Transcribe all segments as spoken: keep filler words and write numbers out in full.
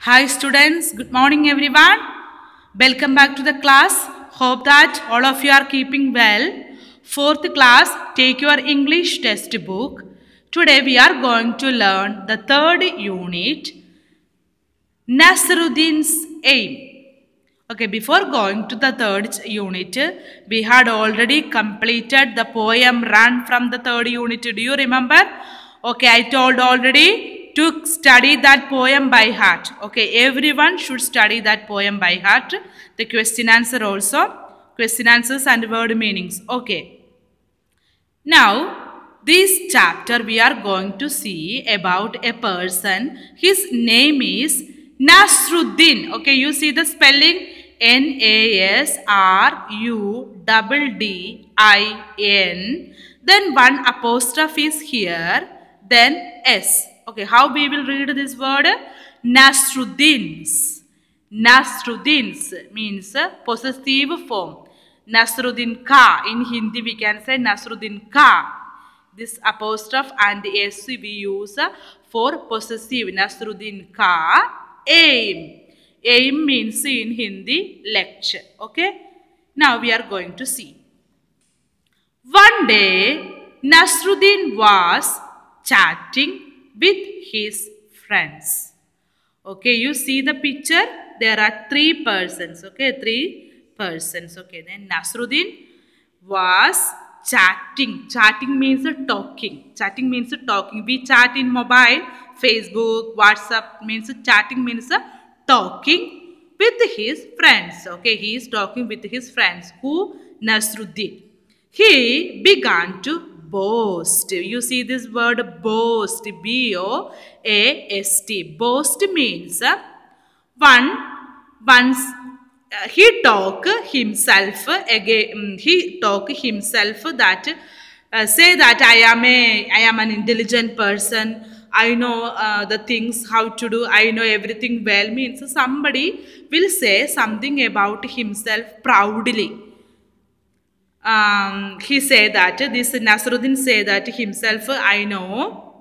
Hi students, good morning everyone. Welcome back to the class. Hope that all of you are keeping well. Fourth class, take your English textbook. Today we are going to learn the third unit, Nasruddin's Aim. Okay, before going to the third unit, we had already completed the poem Run from the third unit. Do you remember? Okay, I told already to study that poem by heart. Okay, everyone should study that poem by heart. The question answer also. Question answers and word meanings. Okay. Now, this chapter we are going to see about a person. His name is Nasruddin. Okay, you see the spelling? N A S R U D D I N. Then one apostrophe is here. Then S. Okay, how we will read this word? Nasruddin's. Nasruddin's means possessive form. Nasruddin Ka. In Hindi we can say Nasruddin Ka. This apostrophe and S we use for possessive. Nasruddin Ka. Aim. Aim means in Hindi lecture. Okay. Now we are going to see. One day Nasruddin was chatting with his friends. Okay, you see the picture? There are three persons. Okay, three persons. Okay, then Nasruddin was chatting. Chatting means talking. Chatting means talking. We chat in mobile, Facebook, WhatsApp means chatting means talking with his friends. Okay, he is talking with his friends. Who? Nasruddin. He began to boast. You see this word boast. B O A S T. Boast means one once uh, he talk himself again. He talk himself that uh, say that I am a I am an intelligent person. I know uh, the things how to do. I know everything well. Means somebody will say something about himself proudly. Um, he say that this Nasruddin say that himself. I know,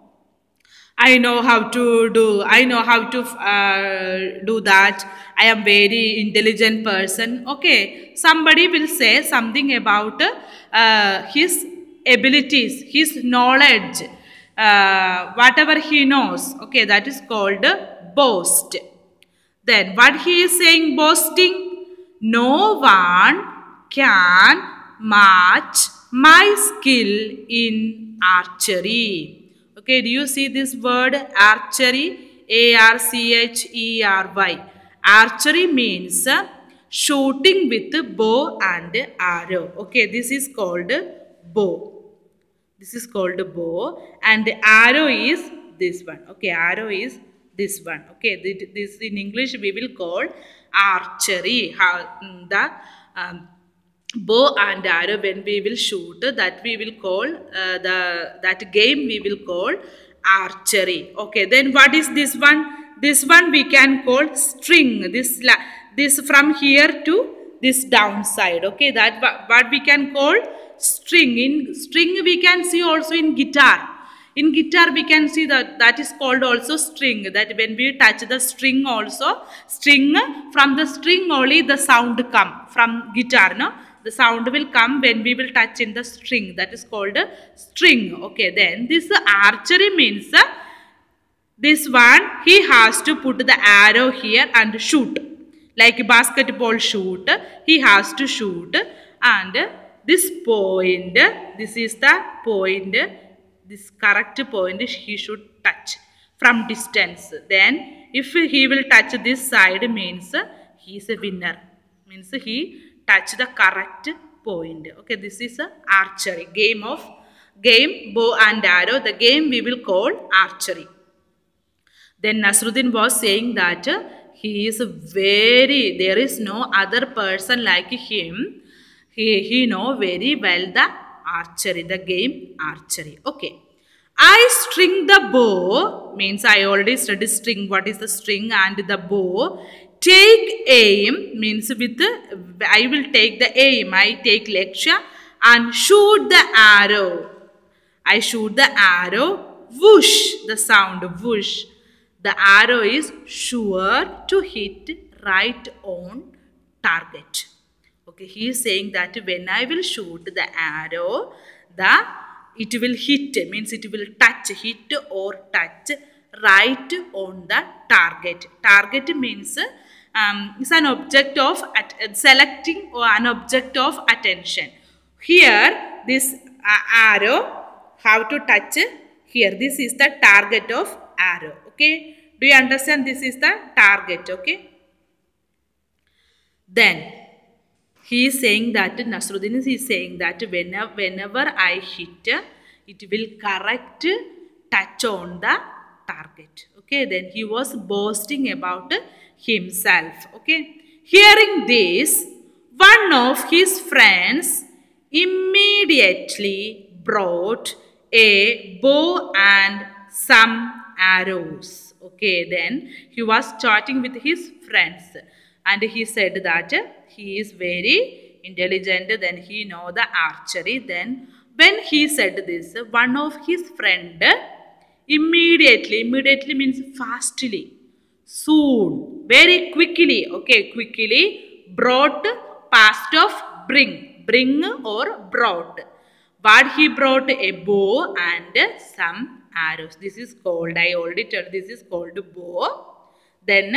I know how to do. I know how to uh, do that. I am very intelligent person. Okay, somebody will say something about uh, his abilities, his knowledge, uh, whatever he knows. Okay, that is called boast. Then what he is saying boasting? No one can match my skill in archery. Okay, do you see this word archery? A R C H E R Y. Archery means shooting with bow and arrow. Okay, this is called bow. This is called bow and arrow is this one. Okay, arrow is this one. Okay, this in English we will call archery. How the um, bow and arrow when we will shoot, that we will call uh, the that game we will call archery. Okay, then what is this one? This one we can call string. This this from here to this downside. Okay, that what we can call string. In string we can see also in guitar. In guitar we can see that that is called also string. That when we touch the string also, string, from the string only the sound come from guitar. No, the sound will come when we will touch in the string. That is called string. Okay, then this archery means this one he has to put the arrow here and shoot. Like basketball shoot, he has to shoot, and this point, this is the point, this correct point he should touch from distance. Then if he will touch this side means he is a winner. Means he touch the correct point. Okay, this is a archery. Game of game, bow and arrow. The game we will call archery. Then Nasruddin was saying that he is very, there is no other person like him. He, he know very well the archery, the game archery. Okay. I string the bow, means I already studied string. What is the string and the bow? Take aim, means with, I will take the aim. I take lecture and shoot the arrow. I shoot the arrow. Whoosh, the sound, whoosh. the arrow is sure to hit right on target. Okay, he is saying that when I will shoot the arrow, the it will hit, means it will touch, hit or touch right on the target. Target means um, is an object of at, selecting or an object of attention. Here, this uh, arrow have to touch here. This is the target of arrow. Okay, do you understand? This is the target. Okay, then he is saying that Nasruddin is saying that whenever, whenever I hit, it will correct touch on the target. Okay, then he was boasting about himself. Okay, hearing this, one of his friends immediately brought a bow and some arrows. Okay, then he was chatting with his friends and he said that he is very intelligent, then he know the archery. Then when he said this, one of his friend immediately, immediately means fastly, soon, very quickly, okay, quickly brought, past of bring, bring or brought. But he brought a bow and some arrows. This is called, I already told, this is called bow. Then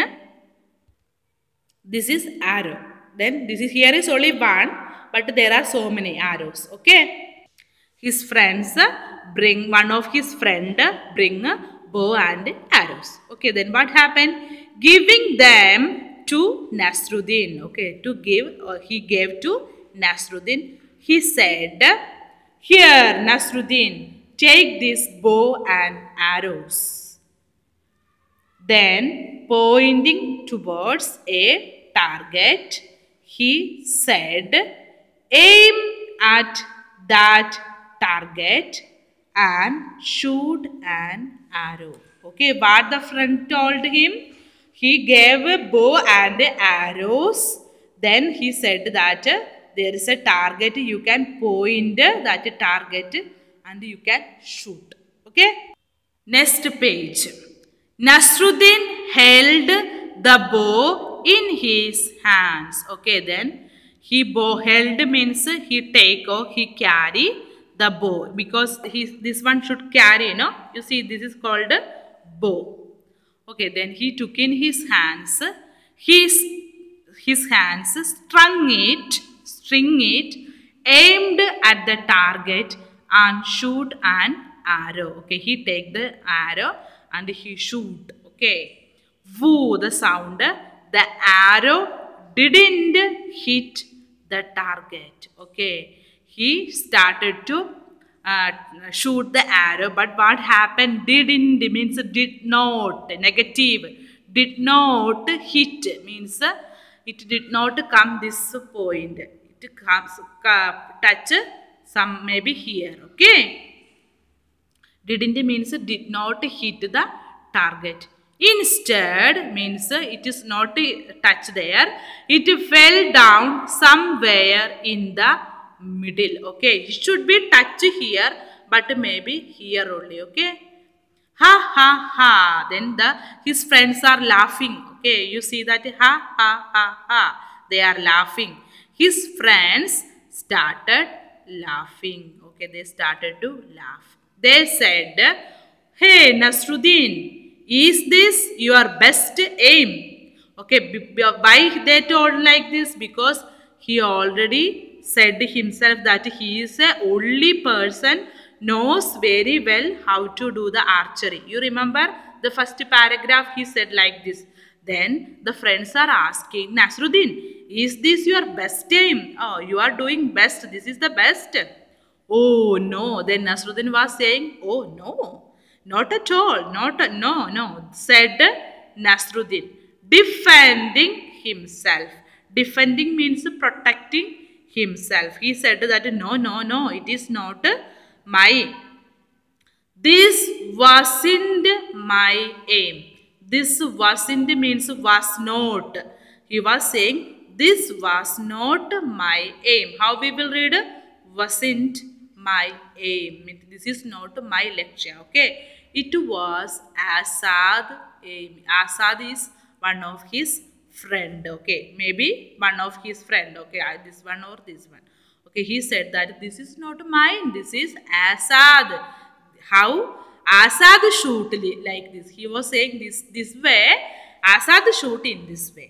this is arrow. Then this is, here is only one, but there are so many arrows. Okay. His friends bring, one of his friend bring bow and arrows. Okay. Then what happened? Giving them to Nasruddin. Okay. To give, or he gave to Nasruddin. He said, here Nasruddin, take this bow and arrows. Then pointing towards a target, he said, aim at that target and shoot an arrow. Okay, what the friend told him? He gave a bow and arrows. Then he said that there is a target, you can point that target and you can shoot. Okay. Next page. Nasruddin held the bow in his hands. Okay, then he bow held means he take or he carry the bow, because he, this one should carry, no? You see, this is called bow. Okay, then he took in his hands, his, his hands strung it, string it, aimed at the target and shoot an arrow. Okay, he take the arrow and he shoot. Okay, woo, the sound. The arrow didn't hit the target. Okay, he started to uh, shoot the arrow, but what happened? Didn't means did not, negative, did not hit means it did not come this point. It comes uh, touch some maybe here. Okay, didn't means did not hit the target. Instead means it is not touch there. It fell down somewhere in the middle. Okay, it should be touch here, but maybe here only. Okay, ha ha ha. Then the his friends are laughing. Okay, you see that, ha ha ha ha. They are laughing. His friends started laughing. Okay, they started to laugh. They said, hey Nasruddin, is this your best aim? Okay, why they told like this? Because he already said himself that he is the only person knows very well how to do the archery. You remember the first paragraph, he said like this. Then the friends are asking, Nasruddin, is this your best aim? Oh, you are doing best. This is the best. Oh no. Then Nasruddin was saying, oh no. Not at all, not, a, no, no, said Nasruddin, defending himself. Defending means protecting himself. He said that, no, no, no, it is not my, this wasn't my aim. This wasn't means was not. He was saying, this was not my aim. How we will read? Wasn't my aim. This is not my lecture, okay? It was Asad. aim. Asad is one of his friend. Okay, maybe one of his friend. Okay, this one or this one. Okay, he said that this is not mine. This is Asad. How? Asad shoot like this. He was saying this this way. Asad shoot in this way.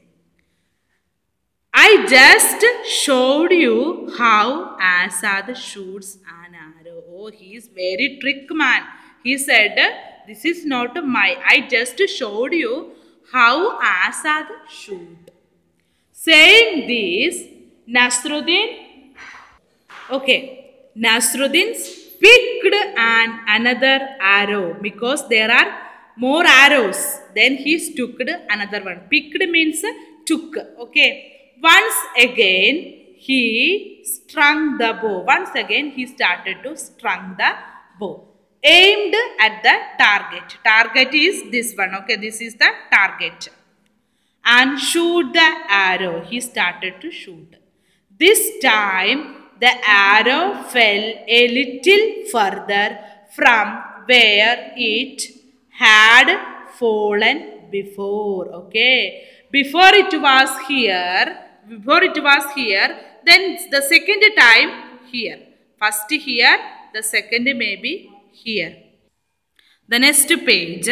I just showed you how Asad shoots an arrow. Oh, he is very trick man. He said, this is not my. I just showed you how Asad shoot. Saying this, Nasruddin, okay, Nasruddin picked an another arrow because there are more arrows. Then he took another one. Picked means took. Okay. Once again, he strung the bow. Once again, he started to strung the bow. Aimed at the target. Target is this one. Okay, this is the target. And shoot the arrow. He started to shoot. This time, the arrow fell a little further from where it had fallen before. Okay. Before it was here, before it was here, then the second time here. First here, the second maybe here. The next page.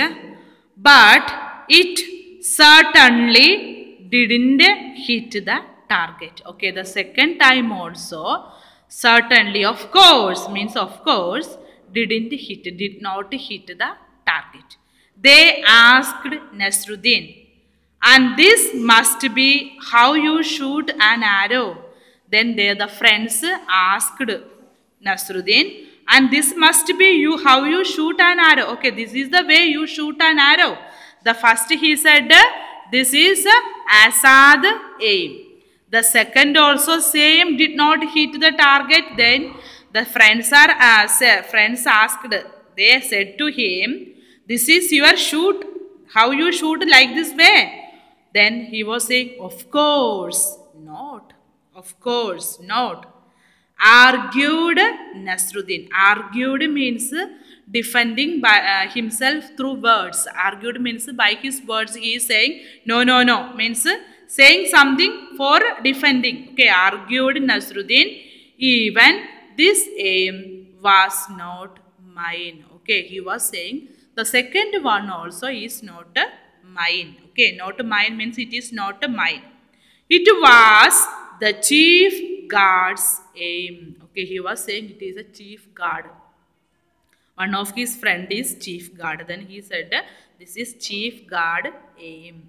But it certainly didn't hit the target. Okay, the second time also, certainly, of course, means of course, didn't hit, did not hit the target. They asked Nasruddin, and this must be how you shoot an arrow. Then they, the friends asked Nasruddin, and this must be you how you shoot an arrow. Okay, this is the way you shoot an arrow. The first he said, this is Asad aim. The second also same, did not hit the target. Then the friends are uh, friends asked, they said to him, this is your shoot, how you shoot like this way. Then he was saying, of course not, of course not. Argued Nasruddin. Argued means defending by uh, himself through words. Argued means by his words he is saying, no, no, no. Means saying something for defending. Okay, argued Nasruddin, even this aim was not mine. Okay, he was saying the second one also is not mine. Okay, not mine means it is not mine. It was the chief guard's aim. Okay, he was saying it is a chief guard. One of his friend is chief guard. Then he said, this is chief guard aim.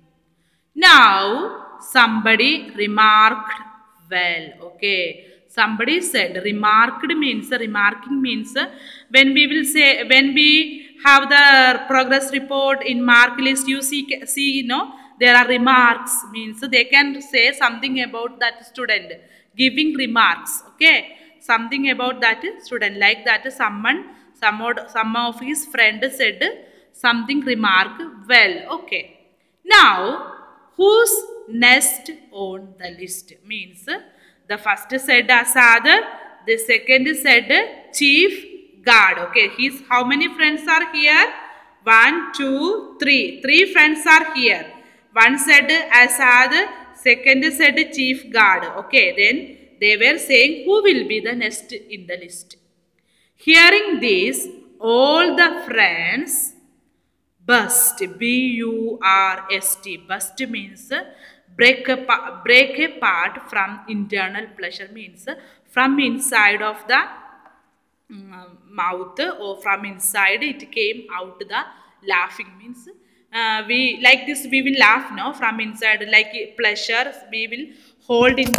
Now, somebody remarked well. Okay, somebody said, remarked means, remarking means, when we will say, when we have the progress report in mark list, you see, see, you know, there are remarks, means they can say something about that student, giving remarks, okay, something about that student, like that someone, some of, some of his friend said something remark, well, okay. Now, whose next on the list? Means, the first said Asad, the second said chief guard, okay, his, how many friends are here? One, two, three, three friends are here. One said Asad, second said chief guard. Okay, then they were saying who will be the next in the list. Hearing this, all the friends burst. B U R S T. Burst means break, a, break apart from internal pleasure. Means from inside of the um, mouth or from inside it came out the laughing. Means Uh, we like this we will laugh now from inside, like pleasure we will hold in the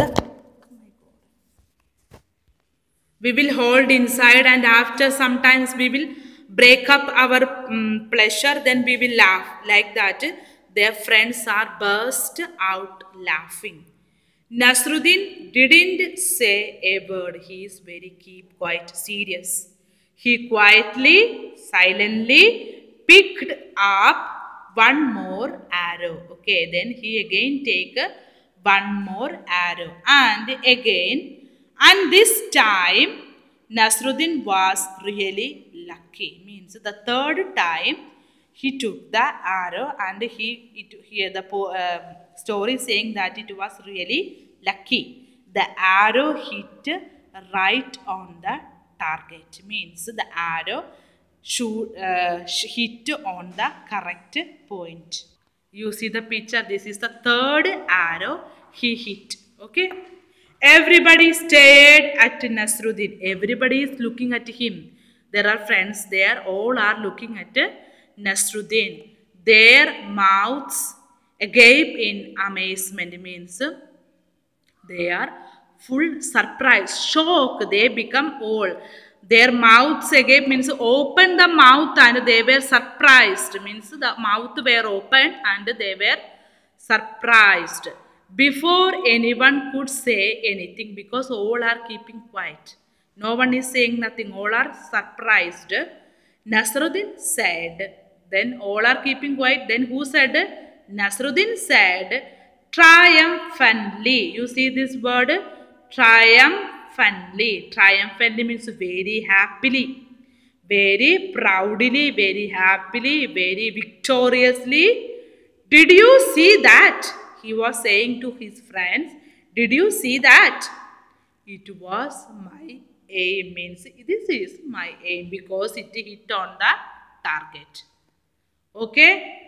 we will hold inside, and after sometimes we will break up our um, pleasure, then we will laugh like that. Their friends are burst out laughing. Nasruddin didn't say a word. He is very keep quite serious. He quietly, silently picked up one more arrow. Okay, then he again take one more arrow, and again, and this time Nasruddin was really lucky. Means the third time he took the arrow and he, it, here the uh, story saying that it was really lucky. The arrow hit right on the target. Means the arrow shoot, uh, hit on the correct point. You see the picture. This is the third arrow he hit. Okay. Everybody stared at Nasruddin. Everybody is looking at him. There are friends there. All are looking at Nasruddin. Their mouths agape in amazement. Means they are full surprise, shock. They become all. Their mouths agape means open the mouth and they were surprised. Means the mouth were open and they were surprised. Before anyone could say anything, because all are keeping quiet. No one is saying nothing. All are surprised. Nasruddin said. Then all are keeping quiet. Then who said? Nasruddin said triumphantly. You see this word? Triumphantly. Triumphantly means very happily. Very proudly, very happily, very victoriously. Did you see that? He was saying to his friends, did you see that? It was my aim. Means this is my aim because it hit on the target. Okay.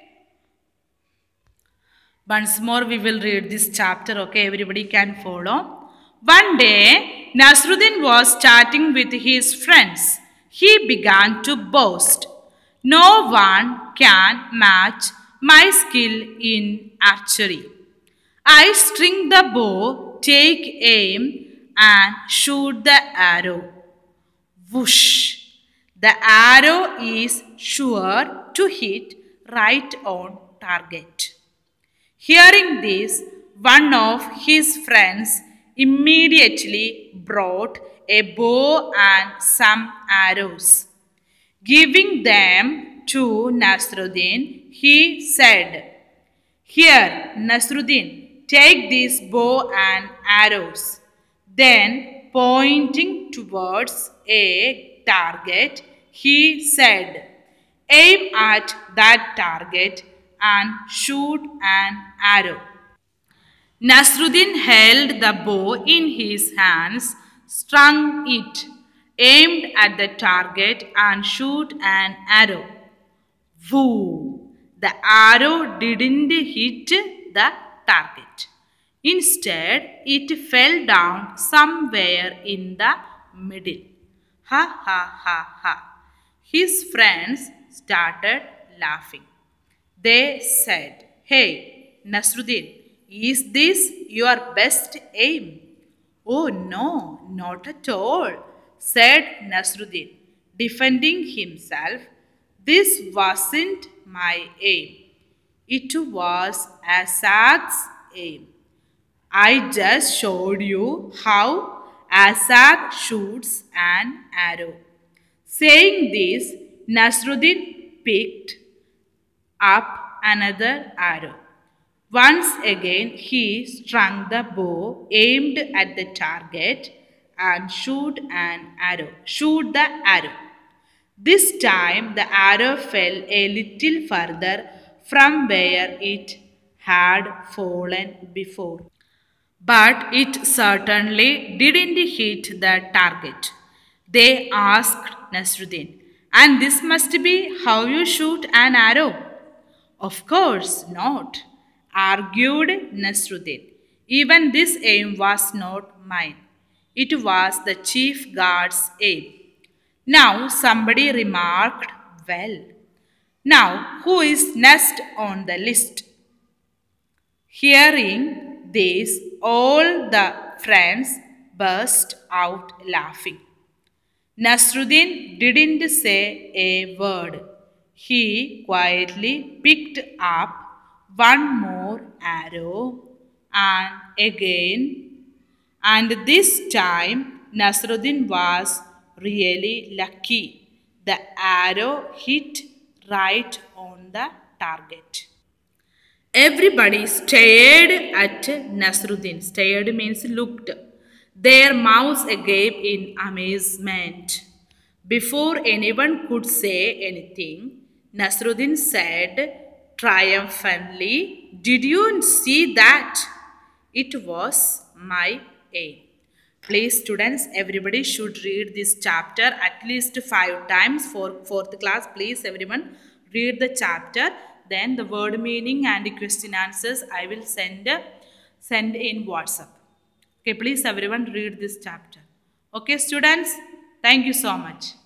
Once more we will read this chapter. Okay. Everybody can follow. One day Nasruddin was chatting with his friends. He began to boast. No one can match my skill in archery. I string the bow, take aim and shoot the arrow. Whoosh! The arrow is sure to hit right on target. Hearing this, one of his friends immediately brought a bow and some arrows. Giving them to Nasruddin, he said, here, Nasruddin, take this bow and arrows. Then, pointing towards a target, he said, aim at that target and shoot an arrow. Nasruddin held the bow in his hands, strung it, aimed at the target and shoot an arrow. Woo! The arrow didn't hit the target. Instead, it fell down somewhere in the middle. Ha ha ha ha. His friends started laughing. They said, hey, Nasruddin, is this your best aim? Oh no, not at all, said Nasruddin, defending himself. This wasn't my aim. It was Asad's aim. I just showed you how Asad shoots an arrow. Saying this, Nasruddin picked up another arrow. Once again, he strung the bow, aimed at the target, and shoot an arrow. Shoot the arrow. This time, the arrow fell a little further from where it had fallen before. But it certainly didn't hit the target. They asked Nasruddin, and this must be how you shoot an arrow? Of course not, argued Nasruddin. Even this aim was not mine. It was the chief guard's aim. Now somebody remarked, well, now who is next on the list? Hearing this, all the friends burst out laughing. Nasruddin didn't say a word. He quietly picked up one more arrow and again, and this time Nasruddin was really lucky. The arrow hit right on the target. Everybody stared at Nasruddin. Stared means looked. Their mouths agape in amazement. Before anyone could say anything, Nasruddin said triumphantly, "Did you see that? It was my aim." Please, students, everybody should read this chapter at least five times for fourth class. Please, everyone, read the chapter. Then the word meaning and the question answers I will send, send in WhatsApp. Okay, please, everyone, read this chapter. Okay, students, thank you so much.